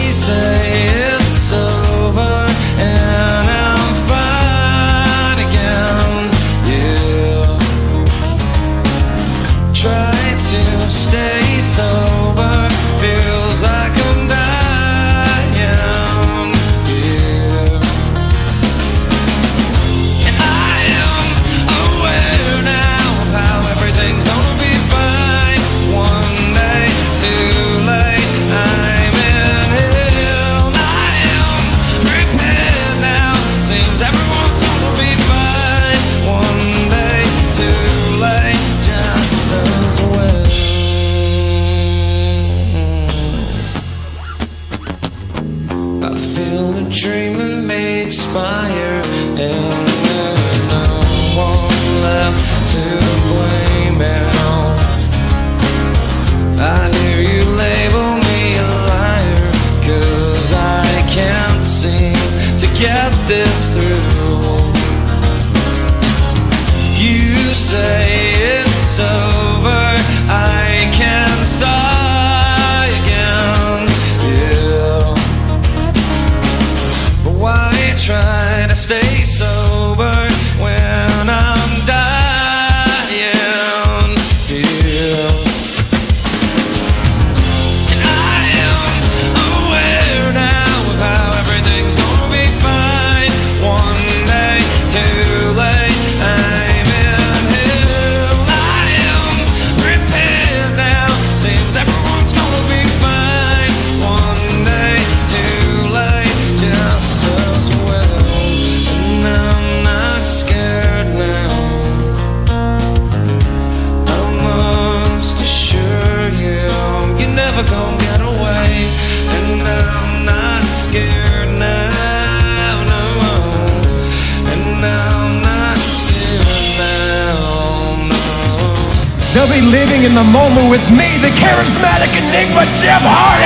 say it's over and I'm fine again. Yeah. Try to stay sober, feels like I'm dying. Yeah. And I am aware now of how everything's gonna be fine. One day too late, I'm in hell. I am prepared now, seems everyone's gonna be fine. One day too late, just as well. I feel the dreaming may expire and there's no one left to blame now. I hear you label me a liar, 'cause I can't seem to get this through. You say it's over, I can't sigh again. Yeah. But why try to stay sober when I'm dying? Yeah. And I am aware now of how everything's gonna be fine. One day too late, I'm in hell. I am prepared now, seems everyone's gonna be fine. One day too late, just as well. And I'm not scared now, I must assure you, you're never gonna get away. And I'm not scared now, no. And I'm not scared now, no. They'll be living in the moment with me, the charismatic enigma Jeff Hart.